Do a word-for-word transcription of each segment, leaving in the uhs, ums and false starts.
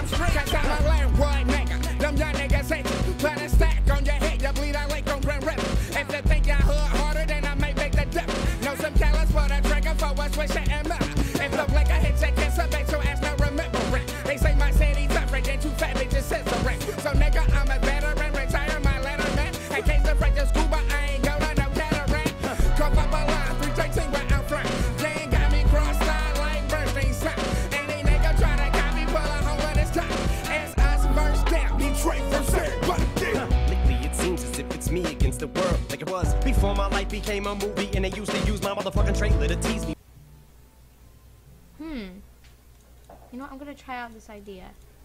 street. Cause I'm a landlord nigga. Them young niggas say, put a stack on your head, you bleed out like on Grand River. If you think your hood harder, then I may make the difference. Know some callous for the trigger for a switch and murder. If the blink I hit your kiss, I bet your ass no remember it. They say my city tougher than too fat bitches censoring. So nigga, I'm a veteran, retire my letterman. In case the break the scuba, I ain't go to no cataract. Cuff up a line, three thirteen right out front. They ain't got me crossed out like Bernstein son. Any nigga try to copy, pull a home with his time. It's us first down, Detroit first serve, but yeah. Lately it seems as if it's me against the world, like it was before my life became a movie, and they used to use my motherfucking trailer to tease me. Hmm. You know what? I'm gonna try out this idea.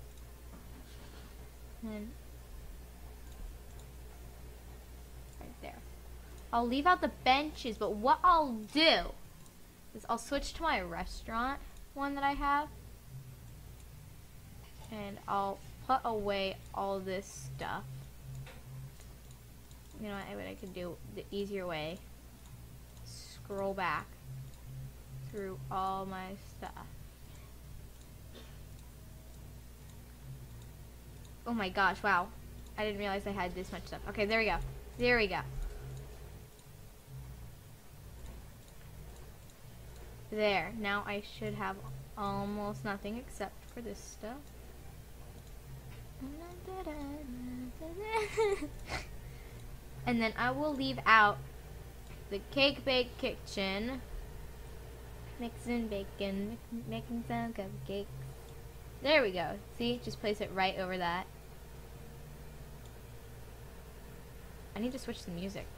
And right there. I'll leave out the benches, but what I'll do is I'll switch to my restaurant one that I have, and I'll put away all this stuff. You know what, what I could do the easier way. Scroll back through all my stuff. Oh my gosh, wow. I didn't realize I had this much stuff. Okay, there we go. There we go. There. Now I should have almost nothing except for this stuff. And then I will leave out the Cake Bake Kitchen. Mixing bacon, making some cupcakes. There we go. See? Just place it right over that. I need to switch the music.